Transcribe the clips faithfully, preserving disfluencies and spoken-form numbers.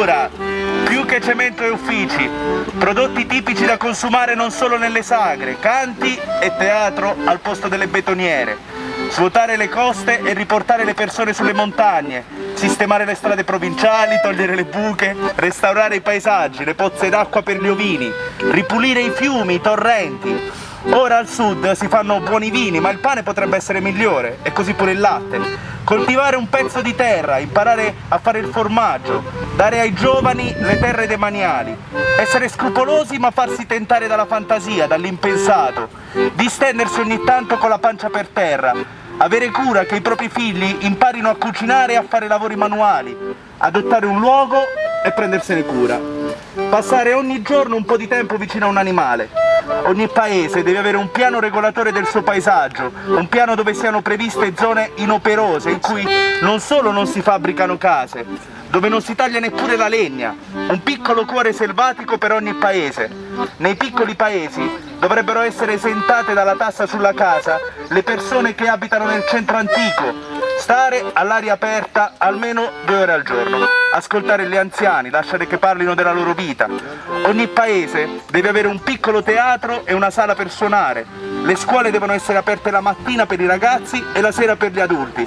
cultura, più che cemento e uffici, prodotti tipici da consumare non solo nelle sagre, canti e teatro al posto delle betoniere, svuotare le coste e riportare le persone sulle montagne, sistemare le strade provinciali, togliere le buche, restaurare i paesaggi, le pozze d'acqua per gli ovini, ripulire i fiumi, i torrenti. Ora al sud si fanno buoni vini, ma il pane potrebbe essere migliore, e così pure il latte. Coltivare un pezzo di terra, imparare a fare il formaggio, dare ai giovani le terre demaniali, essere scrupolosi ma farsi tentare dalla fantasia, dall'impensato, distendersi ogni tanto con la pancia per terra, avere cura che i propri figli imparino a cucinare e a fare lavori manuali, adottare un luogo e prendersene cura, passare ogni giorno un po' di tempo vicino a un animale. Ogni paese deve avere un piano regolatore del suo paesaggio, un piano dove siano previste zone inoperose, in cui non solo non si fabbricano case, dove non si taglia neppure la legna, un piccolo cuore selvatico per ogni paese. Nei piccoli paesi dovrebbero essere esentate dalla tassa sulla casa le persone che abitano nel centro antico, stare all'aria aperta almeno due ore al giorno, ascoltare gli anziani, lasciare che parlino della loro vita. Ogni paese deve avere un piccolo teatro e una sala per suonare. Le scuole devono essere aperte la mattina per i ragazzi e la sera per gli adulti.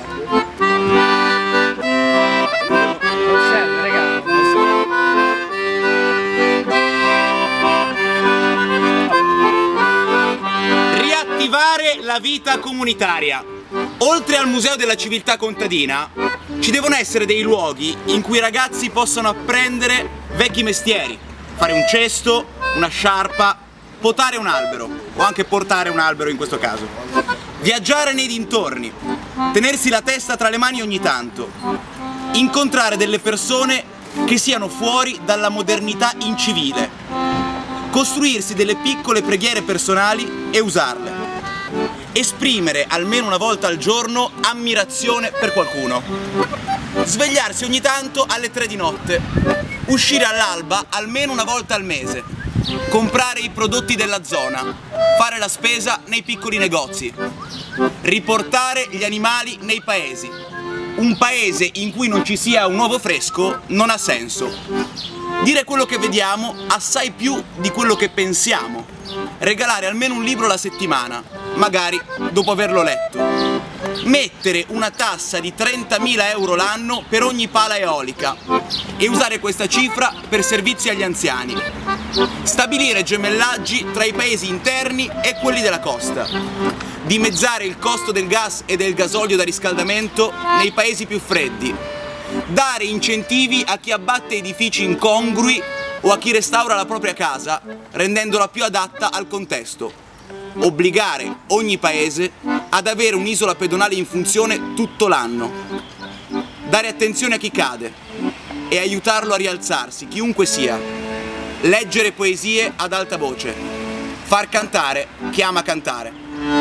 Riattivare la vita comunitaria. Oltre al Museo della Civiltà Contadina, ci devono essere dei luoghi in cui i ragazzi possano apprendere vecchi mestieri, fare un cesto, una sciarpa, potare un albero, o anche portare un albero in questo caso, viaggiare nei dintorni, tenersi la testa tra le mani ogni tanto, incontrare delle persone che siano fuori dalla modernità incivile, costruirsi delle piccole preghiere personali e usarle. Esprimere almeno una volta al giorno ammirazione per qualcuno. Svegliarsi ogni tanto alle tre di notte. Uscire all'alba almeno una volta al mese. Comprare i prodotti della zona. Fare la spesa nei piccoli negozi. Riportare gli animali nei paesi. Un paese in cui non ci sia un uovo fresco non ha senso. Dire quello che vediamo assai più di quello che pensiamo. Regalare almeno un libro alla settimana, magari dopo averlo letto. Mettere una tassa di trentamila euro l'anno per ogni pala eolica e usare questa cifra per servizi agli anziani. Stabilire gemellaggi tra i paesi interni e quelli della costa. Dimezzare il costo del gas e del gasolio da riscaldamento nei paesi più freddi. Dare incentivi a chi abbatte edifici incongrui o a chi restaura la propria casa, rendendola più adatta al contesto. Obbligare ogni paese ad avere un'isola pedonale in funzione tutto l'anno. Dare attenzione a chi cade e aiutarlo a rialzarsi, chiunque sia. Leggere poesie ad alta voce. Far cantare chi ama cantare.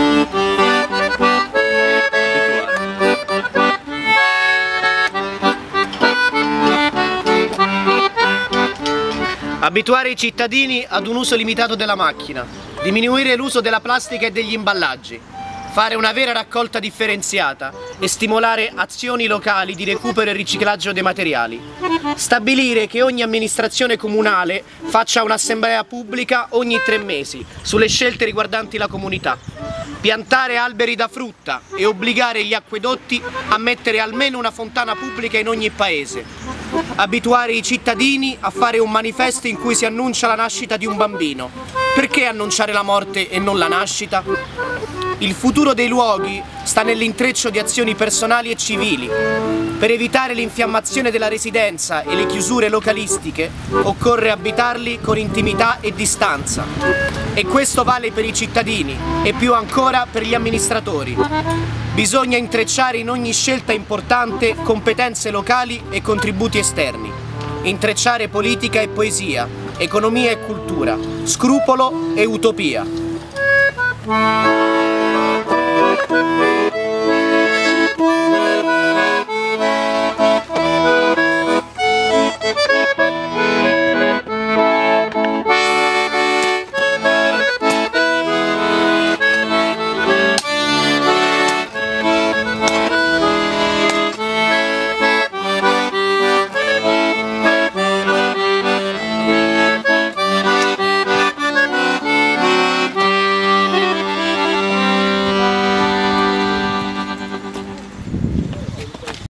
Abituare i cittadini ad un uso limitato della macchina, diminuire l'uso della plastica e degli imballaggi, fare una vera raccolta differenziata e stimolare azioni locali di recupero e riciclaggio dei materiali. Stabilire che ogni amministrazione comunale faccia un'assemblea pubblica ogni tre mesi sulle scelte riguardanti la comunità. Piantare alberi da frutta e obbligare gli acquedotti a mettere almeno una fontana pubblica in ogni paese. Abituare i cittadini a fare un manifesto in cui si annuncia la nascita di un bambino. Perché annunciare la morte e non la nascita? Il futuro dei luoghi sta nell'intreccio di azioni personali e civili. Per evitare l'infiammazione della residenza e le chiusure localistiche, occorre abitarli con intimità e distanza. E questo vale per i cittadini e più ancora per gli amministratori. Bisogna intrecciare in ogni scelta importante competenze locali e contributi esterni. Intrecciare politica e poesia, economia e cultura, scrupolo e utopia.